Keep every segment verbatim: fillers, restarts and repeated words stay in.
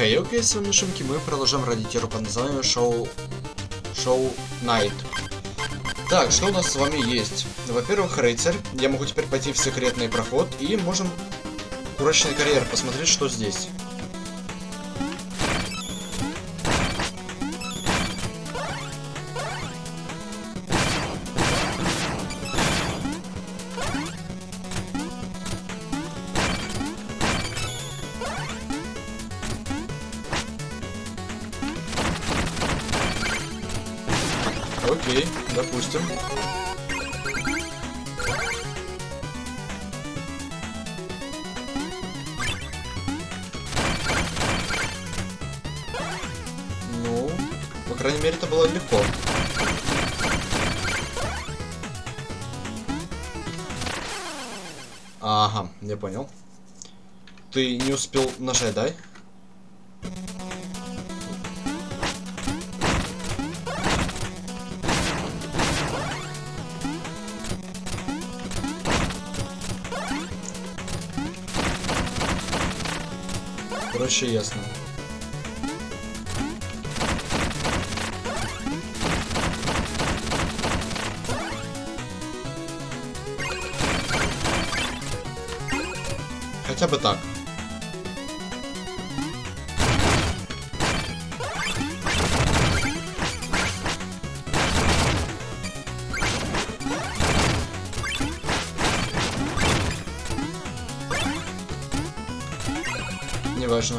Хей, окей, с вами Шумки, мы продолжаем радиотиру под названием Шоу... Шоу Найт. Так, что у нас с вами есть? Во-первых, рыцарь. Я могу теперь пойти в секретный проход и можем урочный карьер посмотреть, что здесь. Окей, допустим. Ну, по крайней мере, это было легко. Ага, я понял. Ты не успел нажать, да? Короче, ясно. Хотя бы так. Неважно.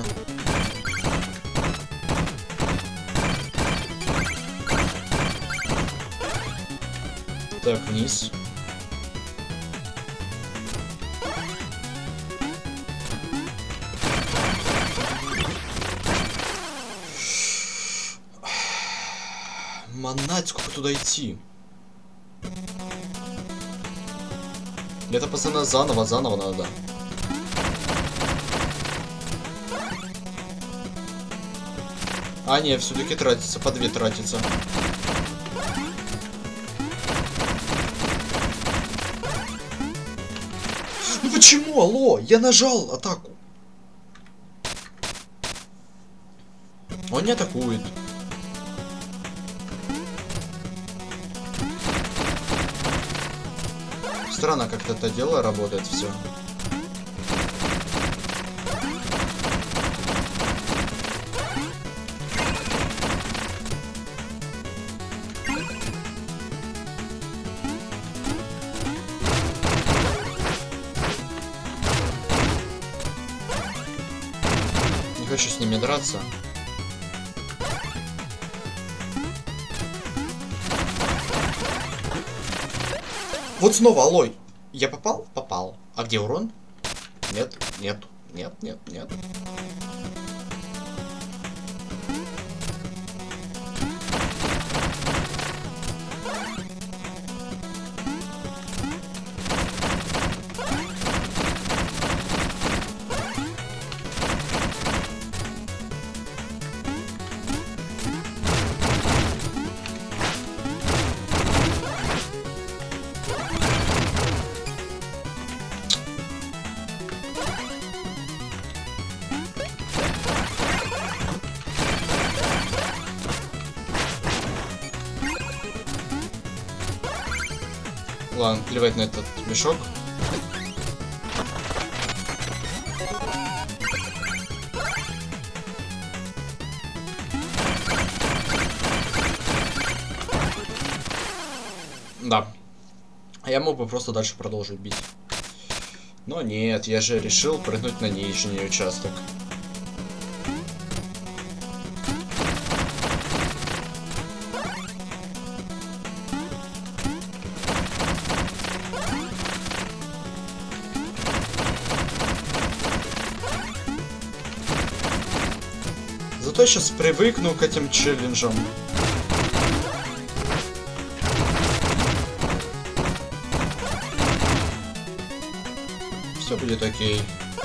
Так, вниз. Манать, сколько туда идти? Это постоянно заново, заново надо. А, нет, все-таки тратится, по две тратится. Ну почему, алло? Я нажал атаку. Он не атакует. Странно, как это дело работает все. Не хочу с ними драться. Вот снова, алой. Я попал? Попал. А где урон? Нет, нет, нет, нет, нет. Ладно, плевать на этот мешок. Да. Я мог бы просто дальше продолжить бить. Но нет, я же решил прыгнуть на нижний участок. Зато я сейчас привыкну к этим челленджам. Все будет окей.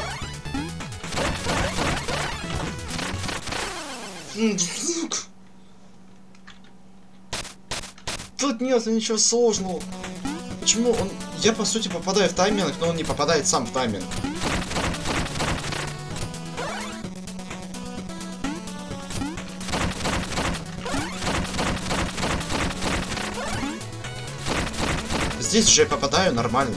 Тут нет ничего сложного. Почему он... Я, по сути, попадаю в тайминг, но он не попадает сам в тайминг. Здесь же я попадаю нормально.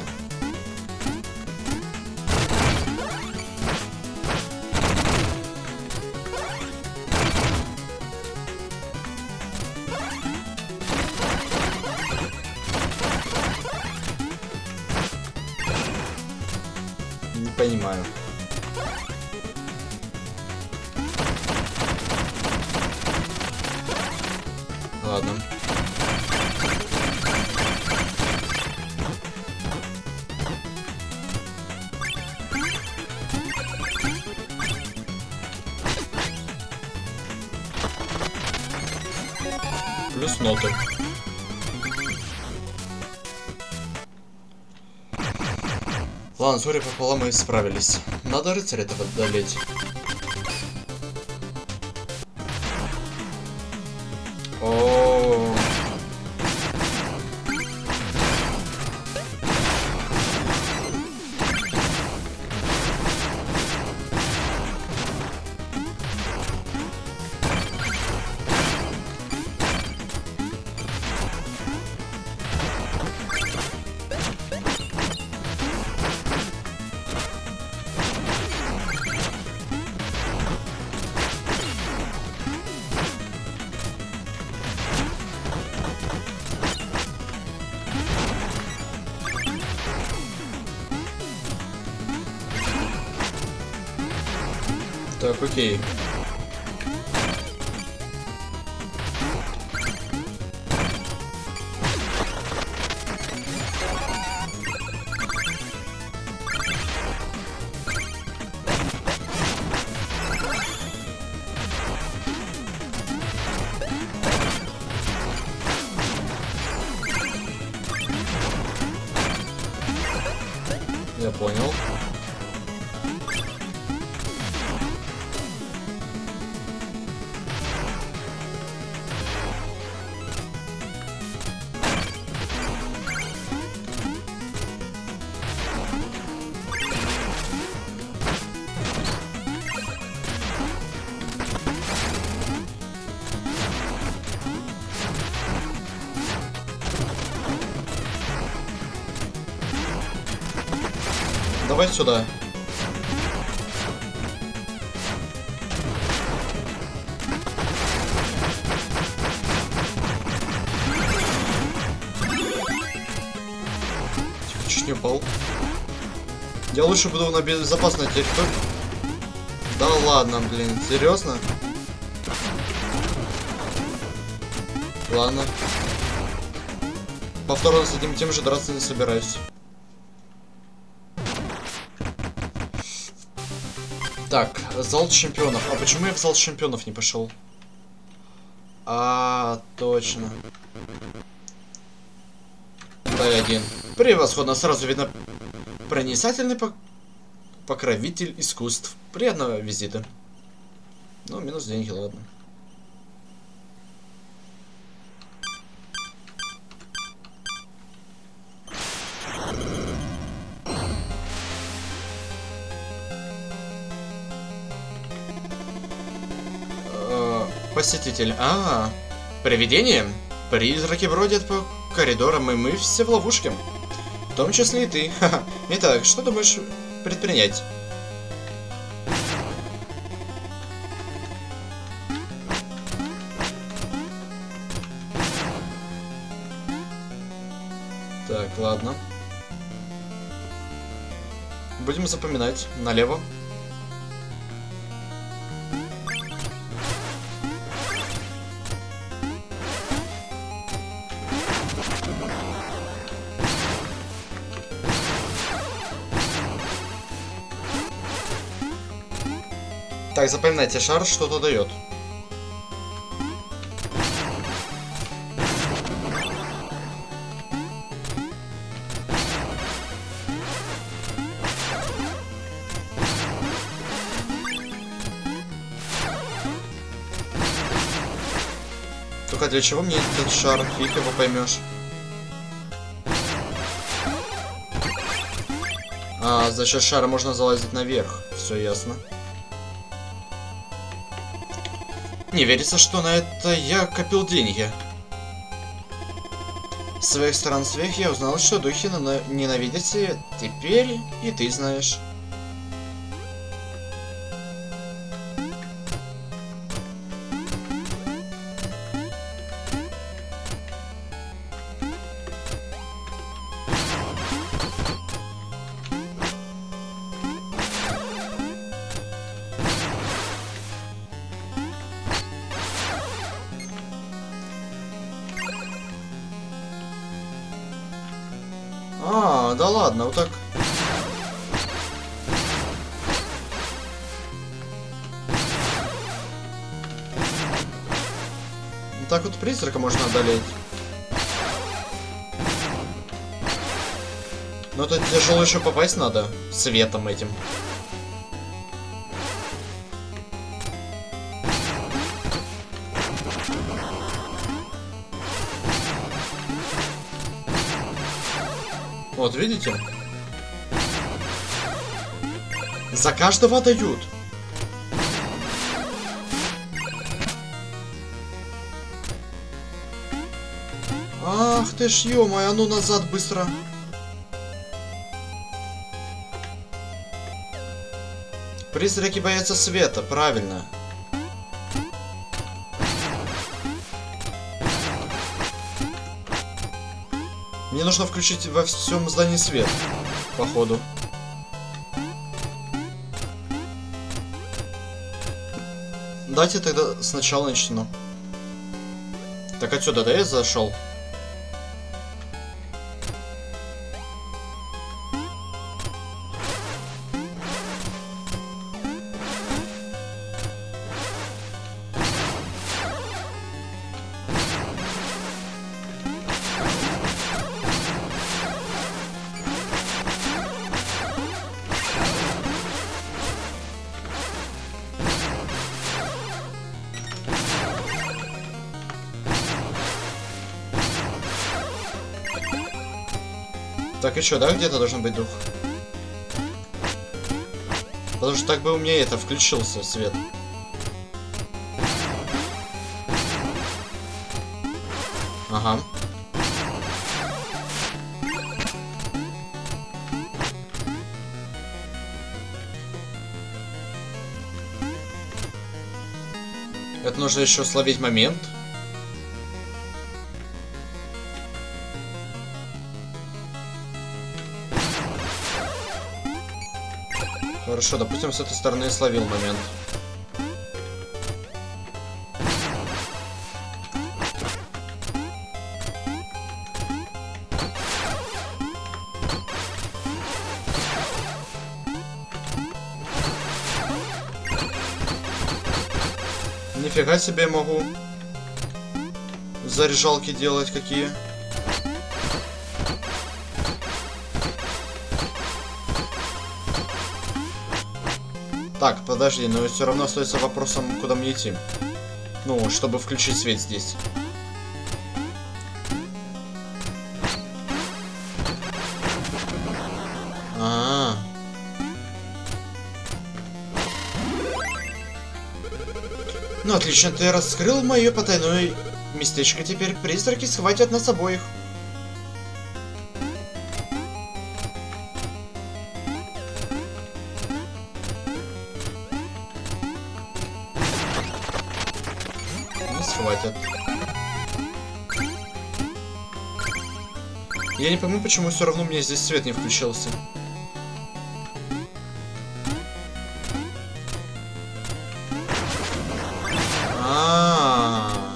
Не понимаю. Ладно. Плюс ноты. Ладно, с горя пополам мы справились. Надо рыцаря этого одолеть. О. Так, окей. Я понял. Давай сюда. Тихо, чуть не упал. Я лучше буду на безопасной территории. Да ладно, блин, серьезно? Ладно. Повторно с этим тем же драться не собираюсь. Так, зал чемпионов. А почему я в зал чемпионов не пошел? А, точно. Дай один. Превосходно, сразу видно. Проницательный пок... покровитель искусств. Приятного визита. Ну, минус деньги, ладно. Посетитель. А, привидение? Призраки бродят по коридорам, и мы все в ловушке. В том числе и ты. Ха-ха. Итак, что думаешь предпринять? Так, ладно. Будем запоминать. Налево. Так, запоминайте, шар что-то дает. Только для чего мне этот шар? Фиг его поймешь. А, за счет шара можно залазить наверх. Все ясно. Не верится, что на это я копил деньги. С своих странствиях я узнал, что духи ненавидят свет. Теперь и ты знаешь. А, да ладно, вот так. Вот так вот призрака можно одолеть. Но тут тяжело еще попасть надо светом этим. Вот, видите? За каждого дают. Ах ты ж, ё-моё, а ну назад быстро. Призраки боятся света, правильно. Мне нужно включить во всем здании свет, походу. Давайте тогда сначала начну. Так отсюда, да, я зашел? Так, и что, да, где-то должен быть дух? Потому что так бы у меня это включился свет. Ага. Это нужно еще словить момент. Хорошо, допустим, с этой стороны я словил момент. Нифига себе могу заряжалки делать какие. Так, подожди, но все равно остается вопросом, куда мне идти. Ну, чтобы включить свет здесь. А-а-а. Ну, отлично, ты раскрыл мое потайное местечко. Теперь призраки схватят нас обоих. Хватит. Я не пойму, почему все равно у меня здесь свет не включился. А-а-а.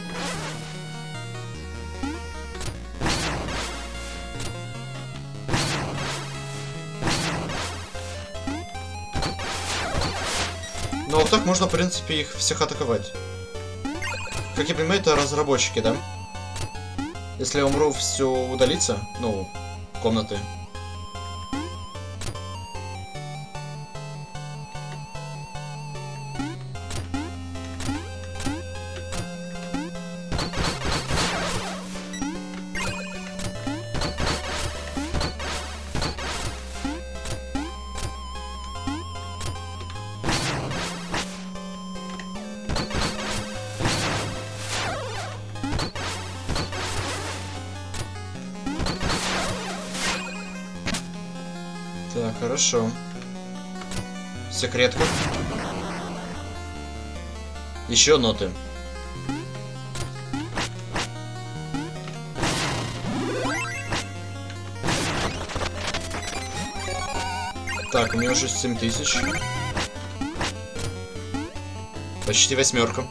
Ну вот так можно, в принципе, их всех атаковать. Как я понимаю, это разработчики, да? Если я умру, все удалится? Ну, комнаты. Так, хорошо. Секретка. Еще ноты. Так, у меня уже семь тысяч. Почти восьмерка.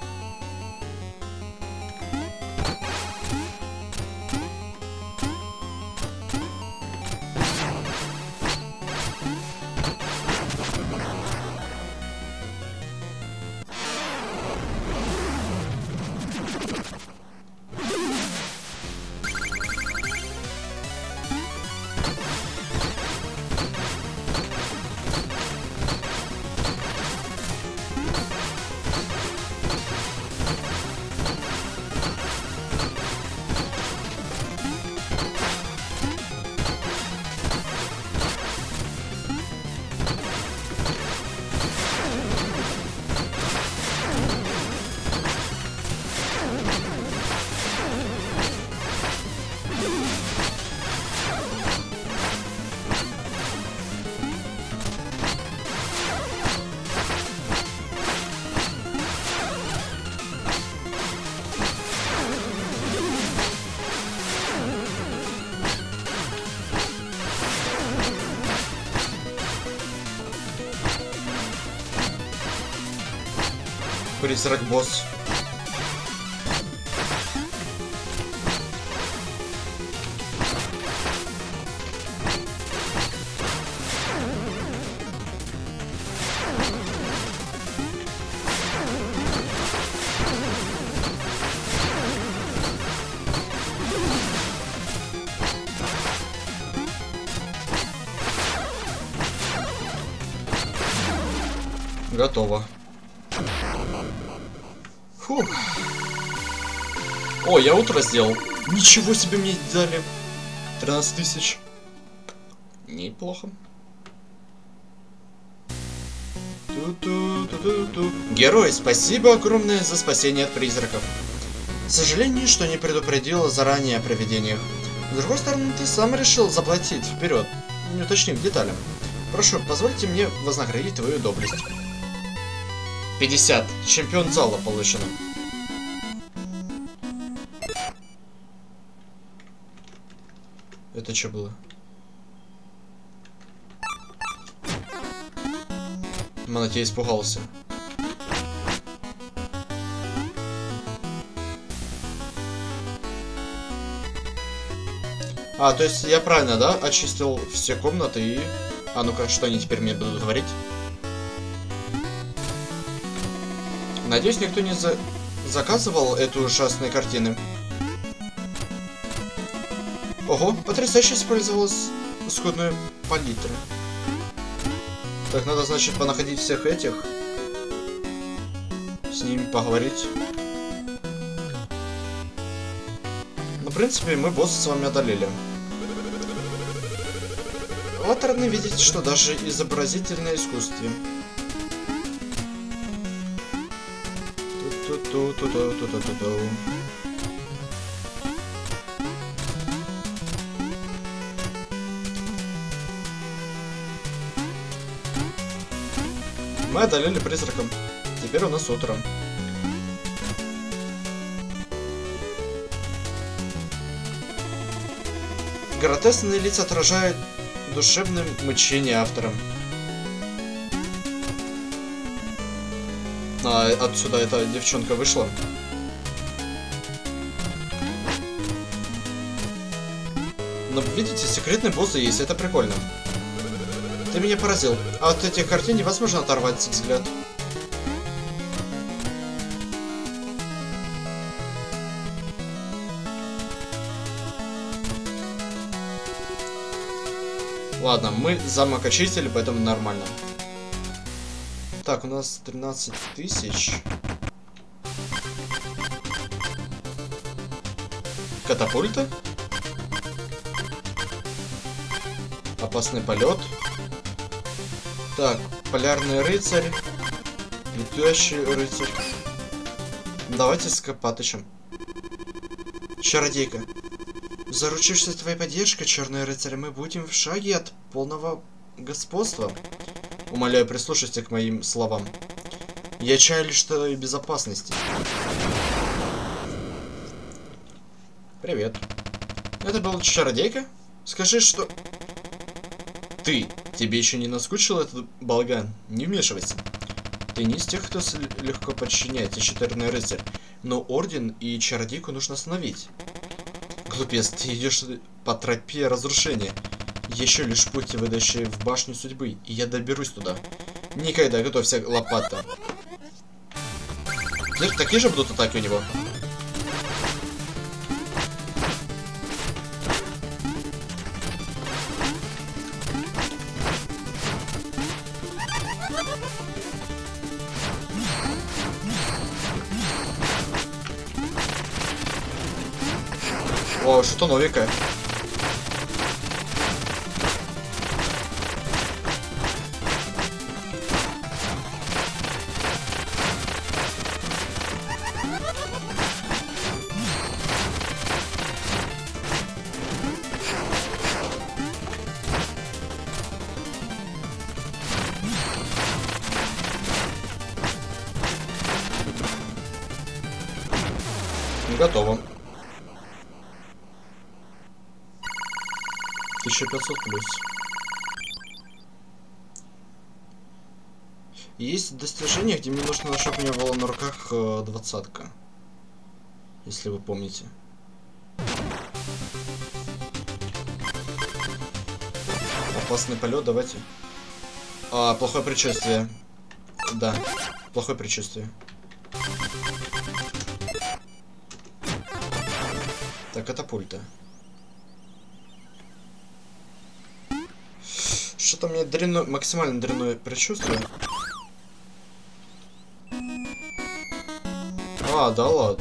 Призрак босс. Готово. Фу. О, я утро сделал. Ничего себе мне дали. тринадцать тысяч. Неплохо. Ту-ту-ту-ту-ту. Герой, спасибо огромное за спасение от призраков. Сожаление, что не предупредила заранее о привидениях. С другой стороны, ты сам решил заплатить вперед, не уточнив деталям. Прошу, позвольте мне вознаградить твою доблесть. пятьдесят. Чемпион зала получено. Это что было? Монотей испугался. А, то есть я правильно, да, очистил все комнаты и... А ну-ка, что они теперь мне будут говорить? Надеюсь, никто не за... заказывал эту ужасную картину. Ого, потрясающе использовалась скудная палитра. Так, надо, значит, понаходить всех этих. С ними поговорить. Ну, в принципе, мы босса с вами одолели. Вот рано видеть, что даже изобразительное искусство. Ту-ту-ту-ту-ту-ту-ту-ту. Мы одолели призраком. Теперь у нас утро. Гротескные лица отражают душевное мучение автора. А отсюда эта девчонка вышла. Но видите, секретные боссы есть, это прикольно. Ты меня поразил. А от этих картин невозможно оторвать взгляд. Ладно, мы замок-очистили, поэтому нормально. Так, у нас тринадцать тысяч. Катапульта. Опасный полет. Так, полярный рыцарь. Летящий рыцарь. Давайте с Копатычем. Чародейка. Заручившись твоей поддержкой, черный рыцарь, мы будем в шаге от полного господство. Умоляю, прислушайся к моим словам. Я чаю лишь твоей безопасности. Привет. Это был чародейка? Скажи, что... Ты, тебе еще не наскучил этот балаган? Не вмешивайся. Ты не из тех, кто легко подчиняется, четырный рыцарь. Но орден и чародейку нужно остановить. Глупец, ты идешь по тропе разрушения. Еще лишь путь, ведущий в башню судьбы, и я доберусь туда. Никогда, готовься, лопата. Такие же будут атаки у него? О, что новенькое. Готово. тысяча пятьсот плюс. Есть достижение, где мне нужно, чтобы у меня было на руках э, двадцатка. Если вы помните. Опасный полет, давайте. А, плохое предчувствие. Да, плохое предчувствие. Так, катапульта. Что-то у меня дрянное, максимально дрянное предчувствие. А, да ладно.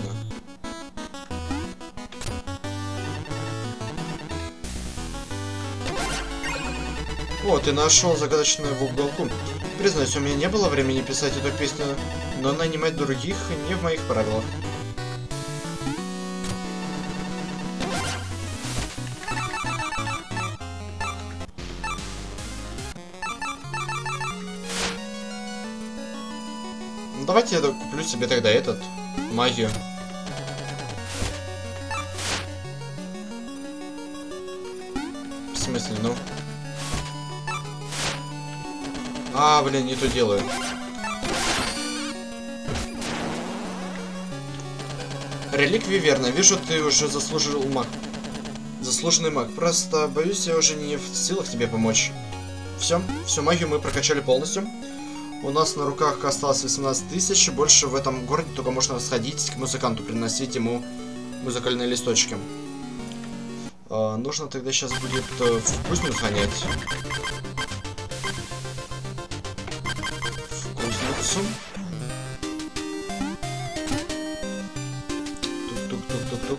О, ты нашел загадочное в уголку. Признаюсь, у меня не было времени писать эту песню, но нанимать других не в моих правилах. Давайте я куплю себе тогда этот, магию. В смысле, ну? А, блин, не то делаю. Реликвия верно. Вижу, ты уже заслужил маг. Заслуженный маг. Просто боюсь, я уже не в силах тебе помочь. Все, всю магию мы прокачали полностью. У нас на руках осталось восемнадцать тысяч, больше в этом городе только можно сходить к музыканту, приносить ему музыкальные листочки. А, нужно тогда сейчас будет э, в кузню сгонять. В кузницу. Тук-тук-тук-тук-тук.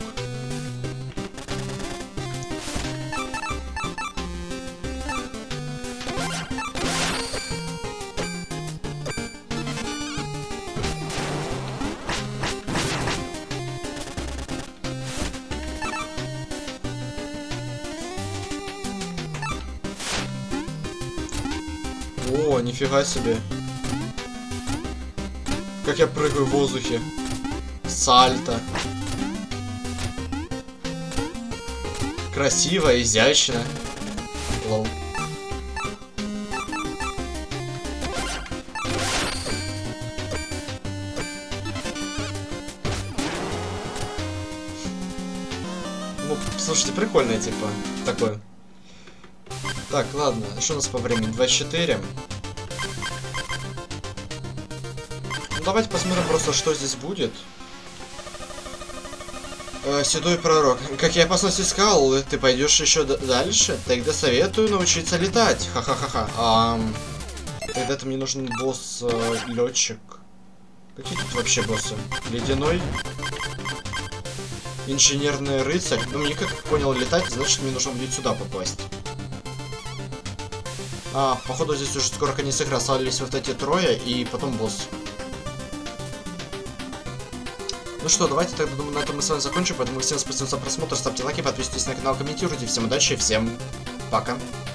О, нифига себе. Как я прыгаю в воздухе. Сальто. Красиво, изящно. Лол. Ну, слушайте, прикольное, типа, такое. Так, ладно, что у нас по времени? двадцать четыре. Ну, давайте посмотрим просто, что здесь будет. Э, седой пророк. Как я опасность искал, ты пойдешь еще дальше? Тогда советую научиться летать. Ха-ха-ха-ха. А, тогда-то мне нужен босс-летчик. Какие тут вообще боссы? Ледяной? Инженерный рыцарь. Ну, мне как понял летать, значит мне нужно будет сюда попасть. А, походу здесь уже скоро конец игры, остались вот эти трое и потом босс. Ну что, давайте тогда, думаю, на этом мы с вами закончим, поэтому всем спасибо за просмотр, ставьте лайки, подписывайтесь на канал, комментируйте, всем удачи, всем пока.